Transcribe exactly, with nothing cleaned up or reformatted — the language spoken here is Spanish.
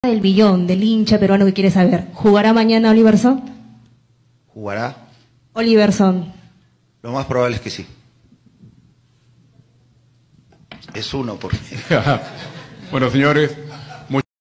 del billón, del hincha peruano que quiere saber, ¿jugará mañana Oliverson? ¿Jugará? Oliverson. Lo más probable es que sí. Es uno por... Bueno, señores...